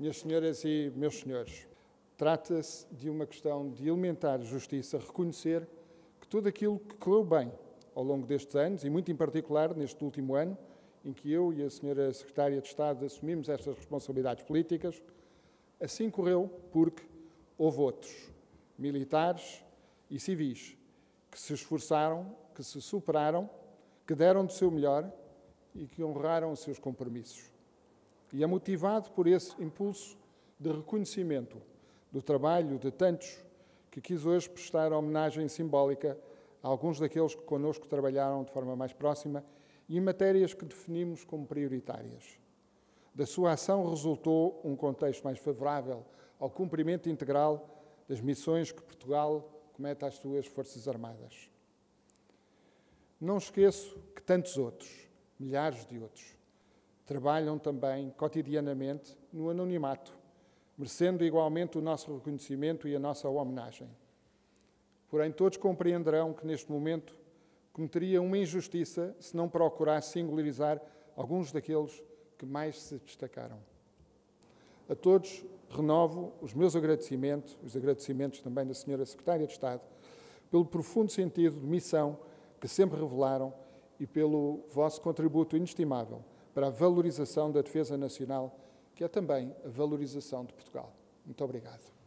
Minhas senhoras e meus senhores, trata-se de uma questão de elementar justiça, reconhecer que tudo aquilo que correu bem ao longo destes anos, e muito em particular neste último ano, em que eu e a senhora Secretária de Estado assumimos estas responsabilidades políticas, assim correu porque houve outros, militares e civis, que se esforçaram, que se superaram, que deram do seu melhor e que honraram os seus compromissos. E é motivado por esse impulso de reconhecimento do trabalho de tantos que quis hoje prestar homenagem simbólica a alguns daqueles que connosco trabalharam de forma mais próxima e em matérias que definimos como prioritárias. Da sua ação resultou um contexto mais favorável ao cumprimento integral das missões que Portugal comete às suas Forças Armadas. Não esqueço que tantos outros, milhares de outros, trabalham também cotidianamente no anonimato, merecendo igualmente o nosso reconhecimento e a nossa homenagem. Porém, todos compreenderão que neste momento cometeria uma injustiça se não procurasse singularizar alguns daqueles que mais se destacaram. A todos renovo os meus agradecimentos, os agradecimentos também da senhora Secretária de Estado, pelo profundo sentido de missão que sempre revelaram e pelo vosso contributo inestimável para a valorização da defesa nacional, que é também a valorização de Portugal. Muito obrigado.